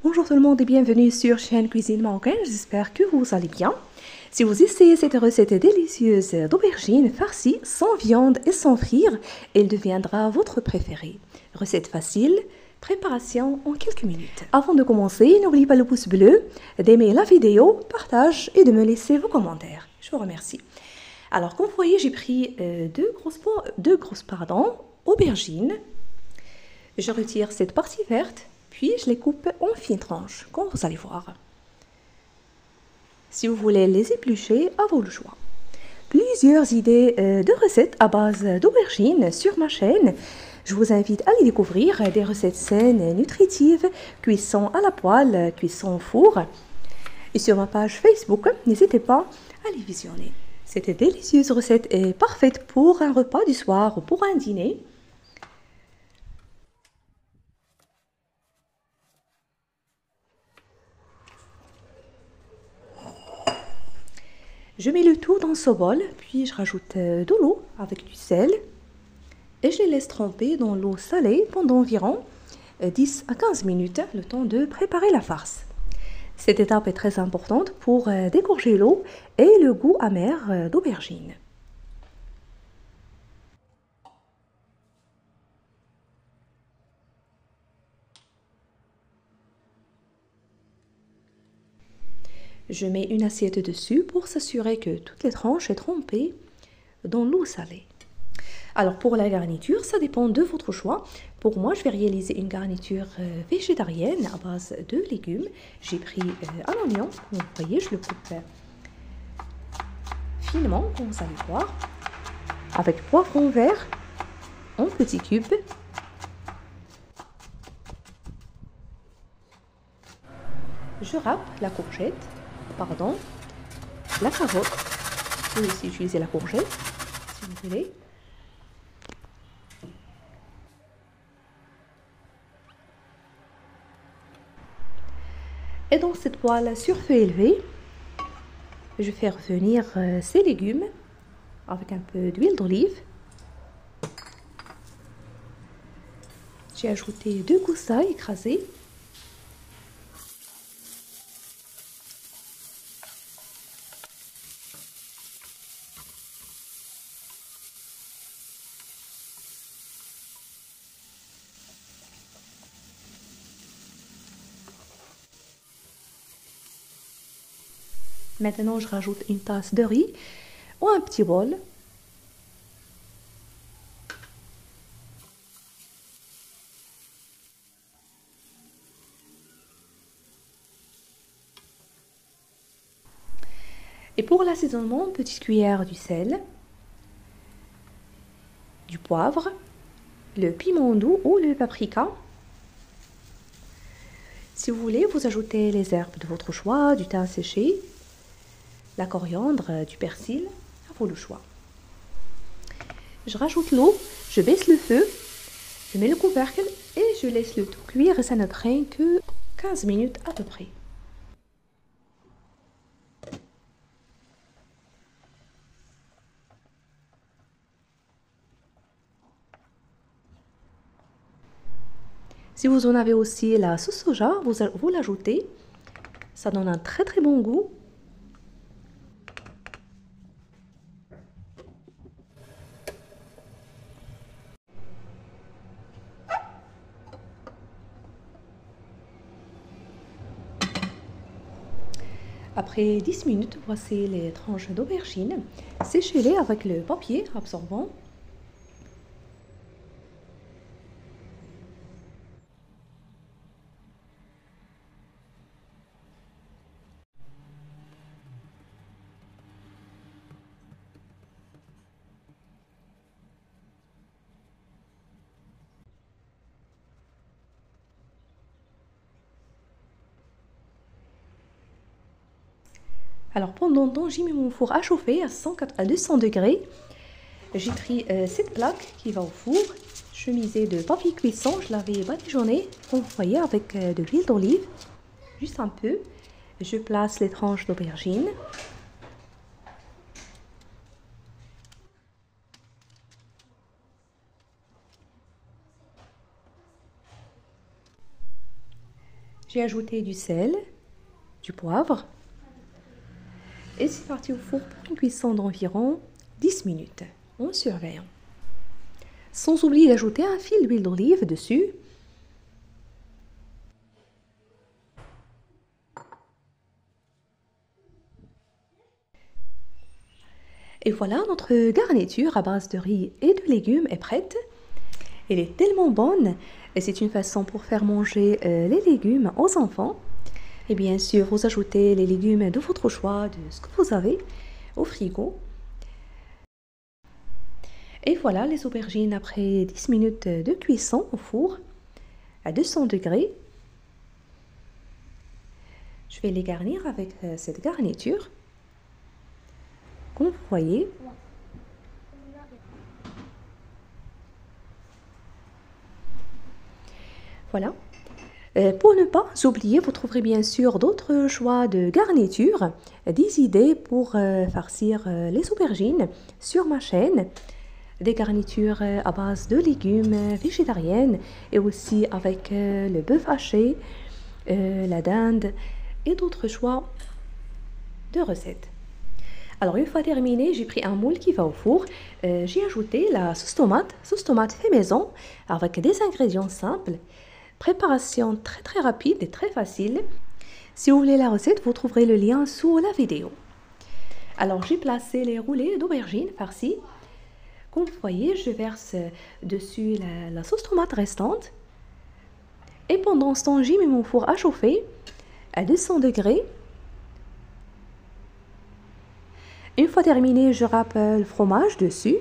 Bonjour tout le monde et bienvenue sur chaîne Cuisine Marocaine, j'espère que vous allez bien. Si vous essayez cette recette délicieuse d'aubergine farcie sans viande et sans frire, elle deviendra votre préférée. Recette facile, préparation en quelques minutes. Avant de commencer, n'oubliez pas le pouce bleu, d'aimer la vidéo, partage et de me laisser vos commentaires. Je vous remercie. Alors comme vous voyez, j'ai pris deux grosses aubergines. Je retire cette partie verte. Puis je les coupe en fines tranches, comme vous allez voir. Si vous voulez les éplucher, à vous le choix. Plusieurs idées de recettes à base d'aubergines sur ma chaîne. Je vous invite à les découvrir, des recettes saines, nutritives, cuisson à la poêle, cuisson au four. Et sur ma page Facebook, n'hésitez pas à les visionner. Cette délicieuse recette est parfaite pour un repas du soir ou pour un dîner. Je mets le tout dans ce bol, puis je rajoute de l'eau avec du sel et je les laisse tremper dans l'eau salée pendant environ 10 à 15 minutes, le temps de préparer la farce. Cette étape est très importante pour dégorger l'eau et le goût amer d'aubergine. Je mets une assiette dessus pour s'assurer que toutes les tranches sont trempées dans l'eau salée. Alors pour la garniture, ça dépend de votre choix. Pour moi, je vais réaliser une garniture végétarienne à base de légumes. J'ai pris un oignon, vous voyez, je le coupe finement, comme vous allez voir, avec poivron vert en petits cubes. Je râpe la courgette, la carotte. Vous pouvez aussi utiliser la courgette si vous voulez. Et dans cette poêle sur feu élevé, je fais revenir ces légumes avec un peu d'huile d'olive. J'ai ajouté 2 gousses d'ail écrasées. Maintenant, je rajoute une tasse de riz ou un petit bol. Et pour l'assaisonnement, une petite cuillère du sel, du poivre, le piment doux ou le paprika. Si vous voulez, vous ajoutez les herbes de votre choix, du thym séché, la coriandre, du persil, à vous le choix. Je rajoute l'eau, je baisse le feu, je mets le couvercle et je laisse le tout cuire et ça ne prend que 15 minutes à peu près. Si vous en avez aussi la sauce soja, vous l'ajoutez. Ça donne un très très bon goût. Après 10 minutes, voici les tranches d'aubergine. Séchez-les avec le papier absorbant. Alors pendant le temps, j'ai mis mon four à chauffer à 200 degrés. J'ai pris cette plaque qui va au four. Chemisée de papier cuisson, je l'avais badigeonnée, comme vous voyez, avec de l'huile d'olive, juste un peu. Je place les tranches d'aubergine. J'ai ajouté du sel, du poivre. Et c'est parti au four pour une cuisson d'environ 10 minutes, en surveillant. Sans oublier d'ajouter un fil d'huile d'olive dessus. Et voilà, notre garniture à base de riz et de légumes est prête. Elle est tellement bonne et c'est une façon pour faire manger les légumes aux enfants. Et bien sûr, vous ajoutez les légumes de votre choix, de ce que vous avez au frigo. Et voilà les aubergines après 10 minutes de cuisson au four à 200 degrés. Je vais les garnir avec cette garniture. Comme vous voyez. Voilà. Pour ne pas oublier, vous trouverez bien sûr d'autres choix de garniture, des idées pour farcir les aubergines sur ma chaîne. Des garnitures à base de légumes végétariennes et aussi avec le bœuf haché, la dinde et d'autres choix de recettes. Alors une fois terminé, j'ai pris un moule qui va au four. J'ai ajouté la sauce tomate fait maison avec des ingrédients simples. Préparation très rapide et très facile. Si vous voulez la recette, vous trouverez le lien sous la vidéo. Alors j'ai placé les roulés d'aubergines farcies. Comme vous voyez, je verse dessus la sauce tomate restante. Et pendant ce temps, j'ai mis mon four à chauffer à 200 degrés. Une fois terminé, je râpe le fromage dessus.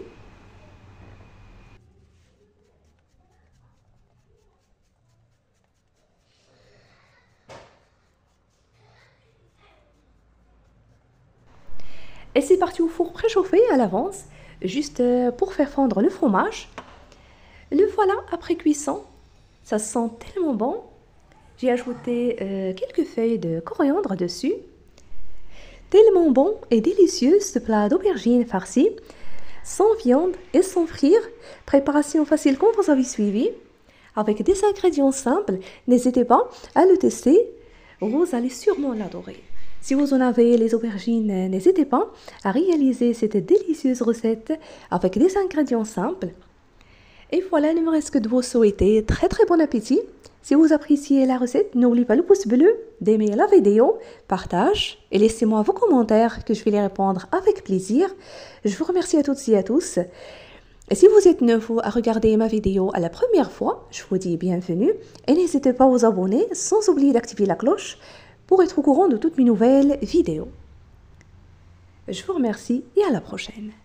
Et c'est parti au four préchauffé à l'avance, juste pour faire fondre le fromage. Le voilà après cuisson. Ça sent tellement bon. J'ai ajouté quelques feuilles de coriandre dessus. Tellement bon et délicieux ce plat d'aubergine farcie, sans viande et sans frire. Préparation facile comme vous avez suivi, avec des ingrédients simples. N'hésitez pas à le tester, vous allez sûrement l'adorer. Si vous en avez les aubergines, n'hésitez pas à réaliser cette délicieuse recette avec des ingrédients simples. Et voilà, il ne me reste que de vous souhaiter très bon appétit. Si vous appréciez la recette, n'oubliez pas le pouce bleu, d'aimer la vidéo, partage et laissez-moi vos commentaires que je vais les répondre avec plaisir. Je vous remercie à toutes et à tous. Et si vous êtes nouveau à regarder ma vidéo à la première fois, je vous dis bienvenue et n'hésitez pas à vous abonner sans oublier d'activer la cloche pour être au courant de toutes mes nouvelles vidéos. Je vous remercie et à la prochaine.